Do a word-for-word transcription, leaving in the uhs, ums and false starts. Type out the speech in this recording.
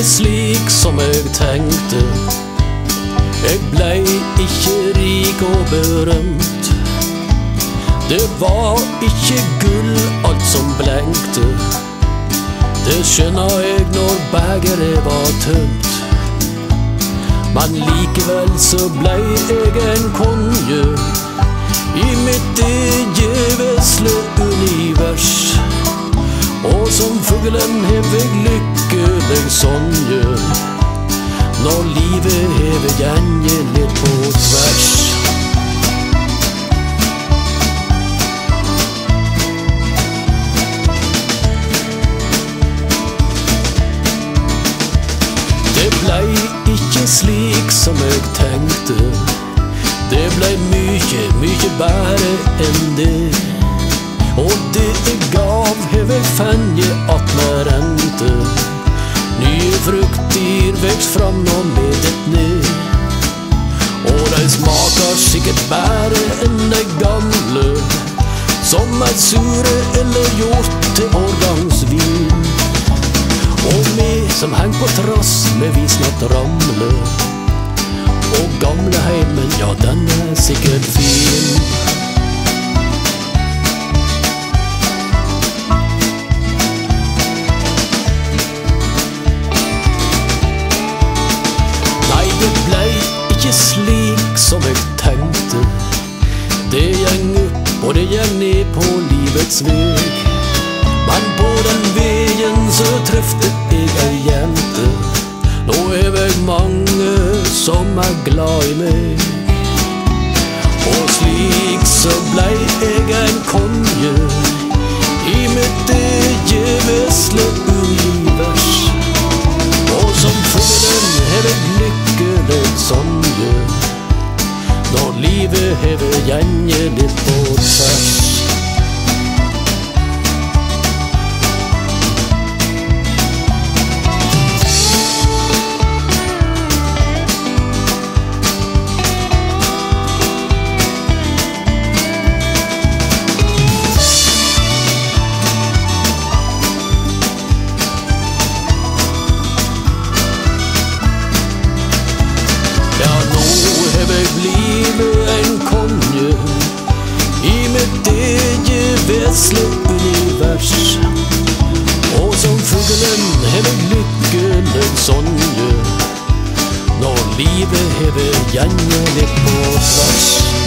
ikke slik som jeg tenkte. Jeg blei ikke rik og berømt. Det var ikke gull alt som blenkte. Det skjønna jeg når begeret var tømt. Men likevel så blei jeg en konge i mitt eget vesle univers. Og som fuglen hev jeg lykkelig sonje når livet hever gjerne litt på tvers. Det blei ikke slik som jeg tenkte. Det blei mykje, mykje bedre enn det. Og det jeg gav, hev jeg fenje at med rente. Nye frukter vekst fram og med et ned. Og de smaker sikkert bedre enn de gamle, som er sure eller gjort til årgangsvin. Og vi som heng på trass, med vi snart ramle. Og gamleheimen, ja, den er sikkert fin. Nei, det blei ikke slik som jeg tenkte. Det gjeng opp og det gjeng ned på livets veg. Men på den veien så trefte jeg ei jente. Nå er jeg mange som er glad i meg. Og slik så blei jeg en konge i mitt eget vesle univers. Og som fuglen hev jeg lykkelig sonje når livet hever gjerne litt på tvers. Jeg blir en konge i mitt eget vesle univers. Og som fuglen hever lykkelig sonje når livet hever gjerne litt på tvers.